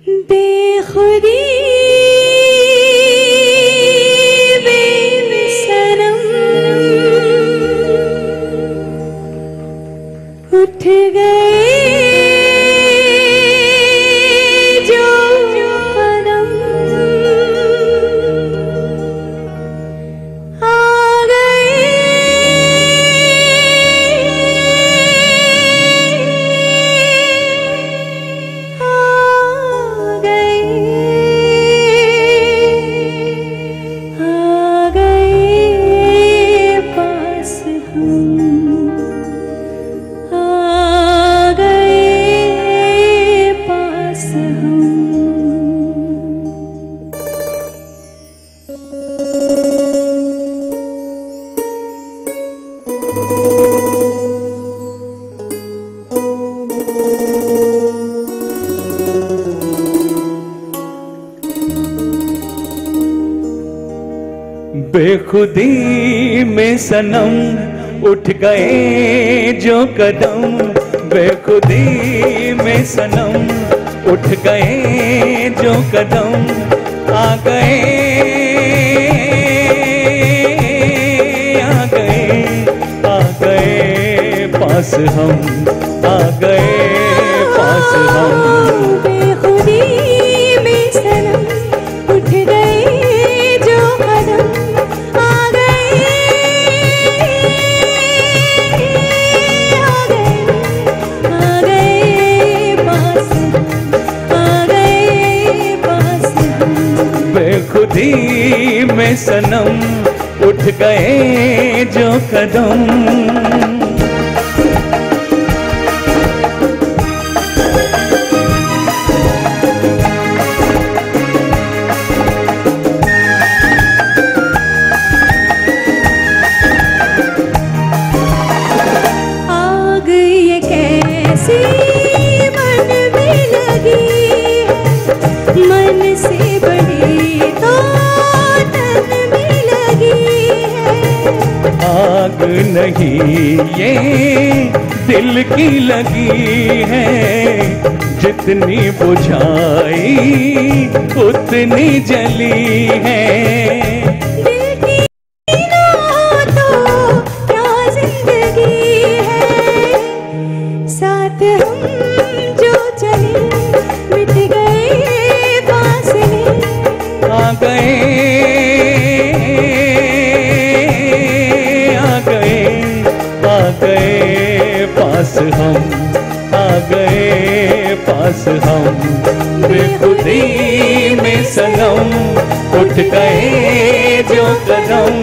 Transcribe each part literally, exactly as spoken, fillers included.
बेखुदी बेसरम उठ गए जो कदम, आ गए आ गए आ गए पास हम, आ गए पास हम। बेखुदी में सनम उठ गए जो कदम, बेखुदी में सनम उठ गए जो कदम, आ गए आ गए आ गए पास हम, आ गए पास हम। बेखुदी में सनम उठ गए जो कदम, आ गए आ गए आ गए पास हम, आ गए पास हम। बेखुदी में सनम उठ गए जो कदम। आग ये कैसी मन में लगी है, मन से बड़ी तो तन में लगी है। आग नहीं ये दिल की लगी है, जितनी बुझाई उतनी जली है। दिल की ना तो क्या जिंदगी है, साथ हम जो चले मिट गए फासले, आ गए आ गए आ गए पास हम, आ गए पास हम। बेखुदी में सनम उठ गए जो कदम।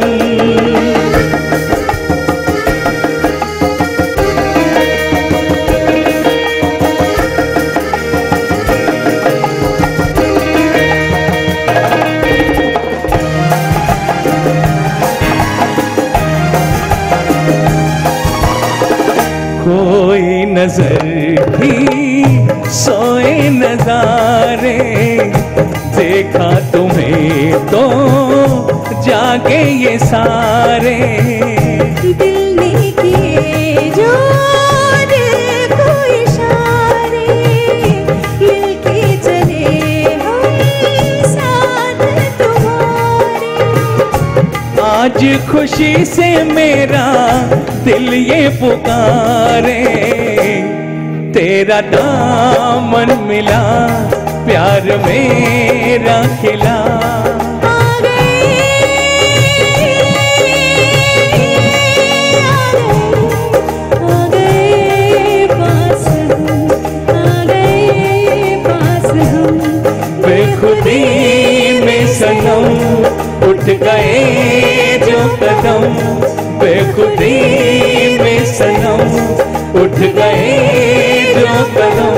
कोई नजर थी सोए नजारे, देखा तुम्हें तो जागे ये सारे। दिल ने किए जो दिल को इशारे, मिलके चले हम साथ तुम्हारे। आज खुशी से मेरा दिल ये पुकारे, तेरा दामन मिला प्यार मेरा खिला। आ गए आ गए पास हम, आ गए पास हम। बेखुदी में सनम उठ गए जो कदम, बेखुदी में सनम उठ गए जो कदम।